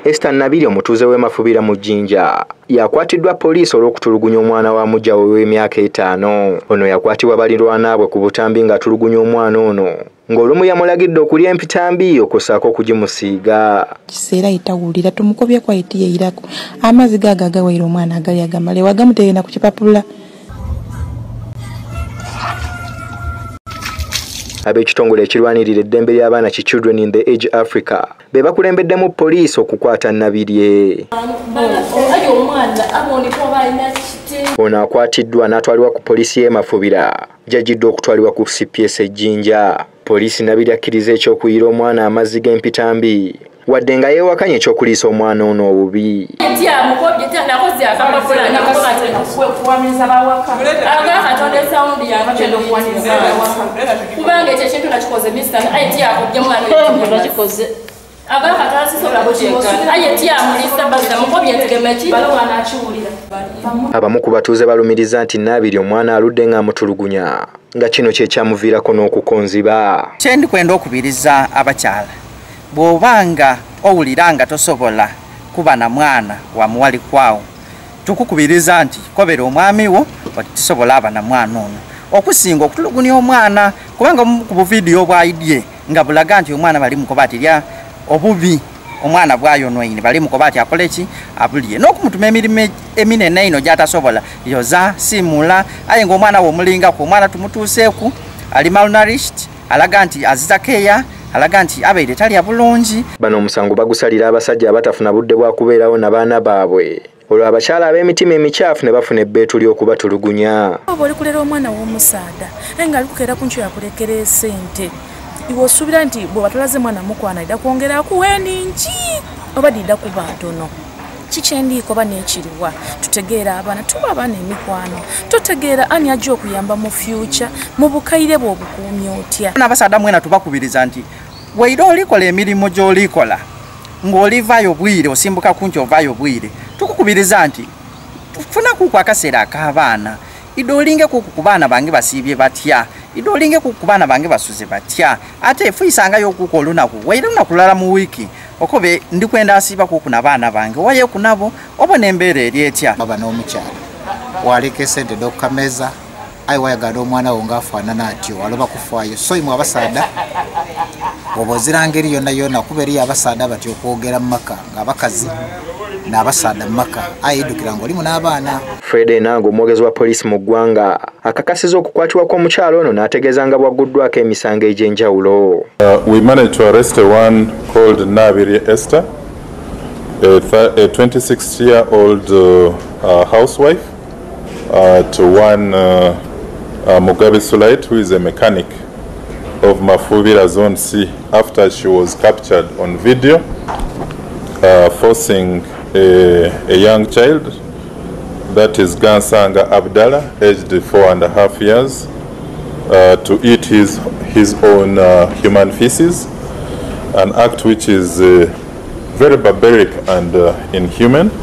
Esther Nabiri omutuuze w'Emafubira mu Jjinja yakwatiddwa poliisi olw'okutulugunya omwana wa mujja we w'emyaka 5. Ono yakwatibwa balirwanaabwe ku butambi ng'atulugunya omwana ono ng'olumu yamulagidde okulya empitambi okusaako okugimusiiga. Kiseera yitawulira tumukobye kwa yitiyirako amazzi gagawaira omwana agali agamale wagamuteerera ku kipapula. Ab'ekitongole ekirwanirira eddembe ly'abaana ki Children in the Age Africa be bakulembeddemu poliisi okukwata Nabirye. Ono akwatiddwa n'atwalibwa ku poliisi y'Emafubira gy'ajjidde okutwalibwa ku CPS Ejjinja. Poliisi Nabirye akkiriza eky'okuyira omwana amazzi g'empitambi wadde nga yeewakanya ekyokuliisa omwana ono obubi. Abamu ku batuuze balumiriza nti Nabirye omwana aludde ng'amutulugunya nga kino kye kyamuviirako n'okukonziba. Kye ndikwenda okubiriza abakyala bw'obanga owulira nga tosobola kuba na mwana wa muwali kwawo tukukubiriza nti kobera omwami wo tisobola aba na mwana ono okusinga okutulugunya omwana kubanga ku buvidiyo bwayidye nga bulaga nti omwana bali mukobati lya obubi omwana bwayonoine bali mukobati akole ki abulye n'okumutuma emirimu eminene ino gy'atasobola yoza simula aye ng'omwana w'omulinga ku omwana tumutuuseeku ali malnourished alaga nti azitakeya alaga nti abeere talya bulungi. Bano omusango bagusalira abasajja abatafuna budde bwa kubeerawo n'abaana baabwe olwo abakyala ab'emitima emikyafu ne bafuna ebbeetu ly'okubatulugunya. Oba oli kulera omwana w'omusaada naye nga ali kukeera ku nkyo yakulekera esente iwe osuubira nti bw'oba tolaze mwana mukwana idda kwongera akuwa eningi oba didda kuba ntono. Kikyendiiko oba n'ekiriwa tutegeera abaana tuba abaana emikwano totegeera ani ajja okuyamba mu future mu bukayire bw'obukuumya otya. N'abasaada mwena tubakubiriza nti weira olikola emirimu gy'olikola ng'olivaayo bwire osimbuka ku nkyo ovaayo bwire tukukubiriza nti tufunaku ku akaseera ak'abaana idde olingeku ku baana bange basiibye batya idde olingeku ku baana bange basuze batya ate efuyisangayo okuko olunaku weira lunaku lulala mu wiiki okobe ndikwenda asiiba kuku n'abaana bange waye ku nabo oba n'embeera eri etya. Baba n'omukyala waleka esente d'okukameza ayi wayagala omwana wo ng'afaanana atyo waloba kufaayo so imwe abasaada bw'oba ozira ngeri yonna yonna kuba eriyo abasaada batyo okwogera mu maka ng'abakazi n'abasaada mu maka ayiddukira ng'olimu n'abaana. Fred Enanga omwogezi wa poliisi mu ggwanga akakasiza okukwatibwa kw'omukyalo ono n'ategeeza nga bwaguddwako emisango egy'enjawulo. We managed to arrest one called Nabirye Esther, a 26-year-old housewife, to one Mugabe Sulite, who is a mechanic of Mafubira Zone C, after she was captured on video forcing a young child, that is Gansanga Abdallah, aged 4.5 years, to eat his own human feces, an act which is very barbaric and inhuman.